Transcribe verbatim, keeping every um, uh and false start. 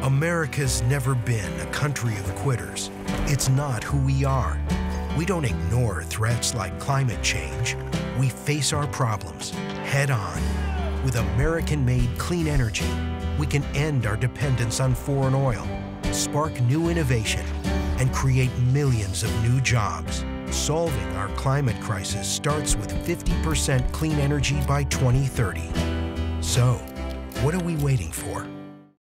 America's never been a country of quitters. It's not who we are. We don't ignore threats like climate change. We face our problems head on. With American-made clean energy, we can end our dependence on foreign oil, spark new innovation, and create millions of new jobs. Solving our climate crisis starts with fifty percent clean energy by twenty thirty. So, what are we waiting for?